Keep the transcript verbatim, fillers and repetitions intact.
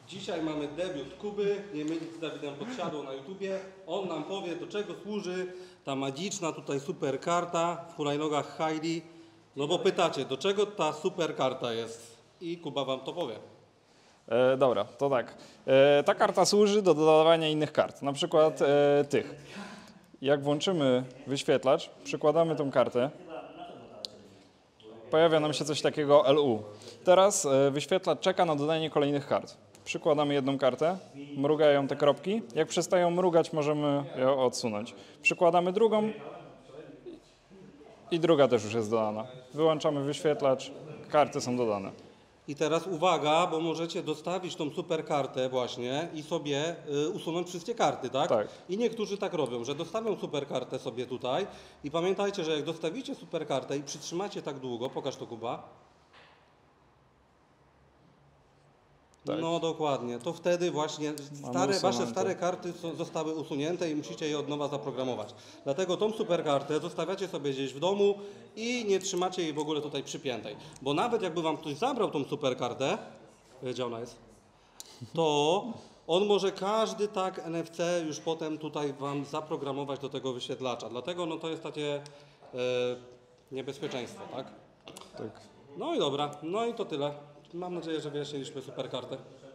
Dzisiaj mamy debiut Kuby, nie mylić z Dawidem Podsiadło na YouTubie. On nam powie, do czego służy ta magiczna tutaj super karta w hulajnogach Heidi. No bo pytacie, do czego ta super karta jest? I Kuba wam to powie. E, dobra, to tak. E, ta karta służy do dodawania innych kart, na przykład e, tych. Jak włączymy wyświetlacz, przykładamy tą kartę, pojawia nam się coś takiego L U. Teraz e, wyświetlacz czeka na dodanie kolejnych kart. Przykładamy jedną kartę, mrugają te kropki. Jak przestają mrugać, możemy ją odsunąć. Przykładamy drugą i druga też już jest dodana. Wyłączamy wyświetlacz, karty są dodane. I teraz uwaga, bo możecie dostawić tą super kartę właśnie i sobie y, usunąć wszystkie karty, tak? Tak. I niektórzy tak robią, że dostawią super kartę sobie tutaj i pamiętajcie, że jak dostawicie super kartę i przytrzymacie tak długo, pokaż to Kuba. Tak. No dokładnie, to wtedy właśnie stare, wasze usunięte. stare karty są, zostały usunięte i musicie je od nowa zaprogramować. Dlatego tą super kartę zostawiacie sobie gdzieś w domu i nie trzymacie jej w ogóle tutaj przypiętej. Bo nawet jakby wam ktoś zabrał tą super kartę, gdzie ona jest, to on może każdy tag N F C już potem tutaj wam zaprogramować do tego wyświetlacza. Dlatego no to jest takie e, niebezpieczeństwo, tak? Tak. No i dobra, no i to tyle. Mam nadzieję, że wyjaśniliśmy super kartę.